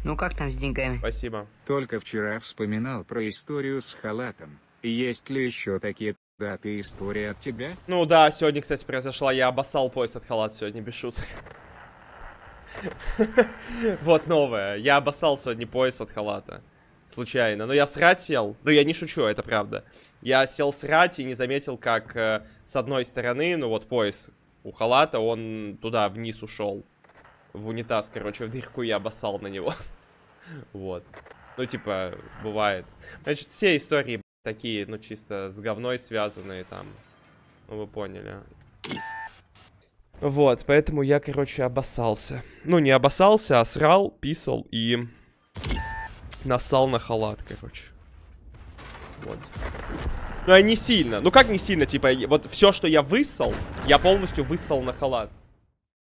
Ну как там с деньгами? Спасибо. Только вчера вспоминал про историю с халатом. Есть ли еще такие даты истории от тебя? Ну да, сегодня, кстати, произошла. Я обоссал пояс от халата сегодня, без шуток. Вот новое. Я обоссал сегодня пояс от халата. Случайно. Но я срать сел. Ну я не шучу, это правда. Я сел срать и не заметил, как с одной стороны, ну вот пояс у халата, он туда вниз ушел. В унитаз, короче, в дырку я обоссал на него. Вот. Ну типа, бывает. Значит, все истории такие, ну чисто с говной связанные там. Ну вы поняли. Вот, поэтому я, короче, обоссался. Ну, не обоссался, а срал, писал и нассал на халат, короче. Вот. Ну, я не сильно. Ну, как не сильно? Типа, вот все, что я выссал, я полностью выссал на халат.